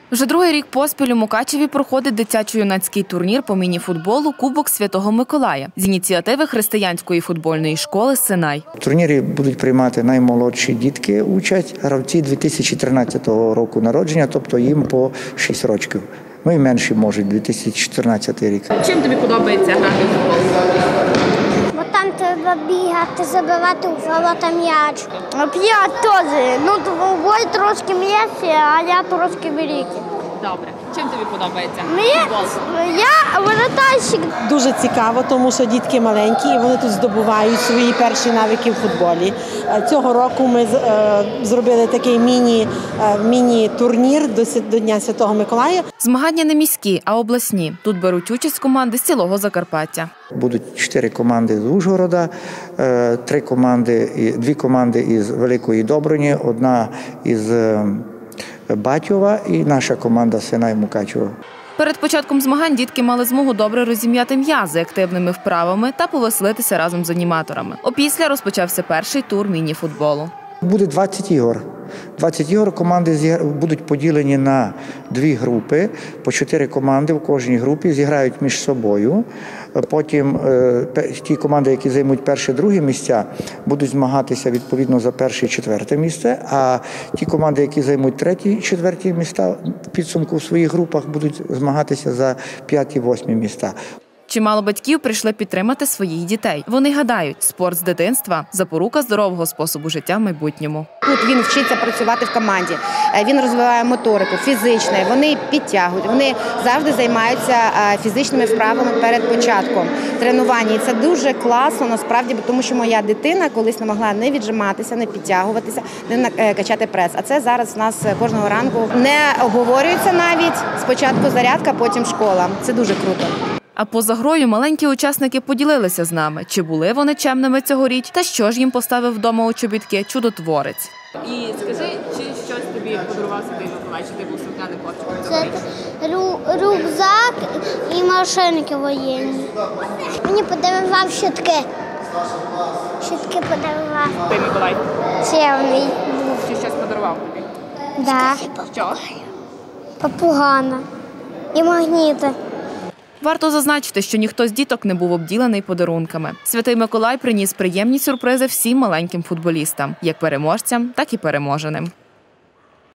Вже другий рік поспіль у Мукачеві проходить дитячо-юнацький турнір по міні-футболу «Кубок Святого Миколая» з ініціативи християнської футбольної школи «Синай». В турнірі будуть приймати наймолодші дітки участь, гравці 2013 року народження, тобто їм по 6 років. Ну і менші можуть, 2014 рік. Чим тобі подобається грати в футбол? Бо там треба бігати, забивати у ворота м'яч. Я теж. Ну, твій трошки м'ясі, а я трошки великий. Добре. Чим тобі подобається Я воротарщик. Дуже цікаво, тому що дітки маленькі і вони тут здобувають свої перші навики в футболі. Цього року ми зробили такий міні-турнір до Дня Святого Миколая. Змагання не міські, а обласні. Тут беруть участь команди з цілого Закарпаття. Будуть 4 команди з Ужгорода, 2 команди із Великої Добрині, 1 із Батьова і наша команда «Синай» Мукачево. Перед початком змагань дітки мали змогу добре розім'яти м'язи активними вправами та повеселитися разом з аніматорами. Опісля розпочався перший тур міні-футболу. Буде 20 ігор. 20 ігор, команди будуть поділені на 2 групи, по 4 команди в кожній групі зіграють між собою. Потім ті команди, які займуть перше-друге місця, будуть змагатися відповідно за перше і 4 місце, а ті команди, які займуть третє і 4 місця, в підсумку в своїх групах будуть змагатися за 5-8 місця. Чимало батьків прийшли підтримати своїх дітей. Вони гадають, спорт з дитинства – запорука здорового способу життя в майбутньому. Тут він вчиться працювати в команді, він розвиває моторику, фізичне, вони підтягують, вони завжди займаються фізичними вправами перед початком тренування. І це дуже класно, насправді, тому що моя дитина колись не могла не віджиматися, не підтягуватися, не качати прес. А це зараз у нас кожного ранку не оговорюється навіть. Спочатку зарядка, потім школа. Це дуже круто. А поза грою маленькі учасники поділилися з нами, чи були вони чемними цьогоріч, та що ж їм поставив вдома у чобітки чудотворець. І скажи, чи щось тобі подарував Святий Миколай, чи ти був слухняний хлопчик? Це рюкзак і машинки воєнні. Мені подарував щітки. Щітки подарував. Святий Миколай? Чемний. Чи щось подарував тобі? Так. Що? Папугана і магніти. Варто зазначити, що ніхто з діток не був обділений подарунками. Святий Миколай приніс приємні сюрпризи всім маленьким футболістам – як переможцям, так і переможеним.